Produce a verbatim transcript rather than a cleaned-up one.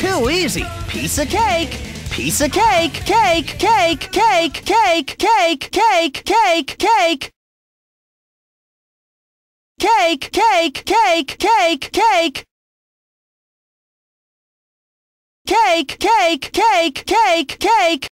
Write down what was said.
too easy. Piece of cake. Piece of cake. Cake, cake, cake, cake, cake, cake, cake, cake. Cake, cake, cake, cake, cake. Cake, cake, cake, cake, cake.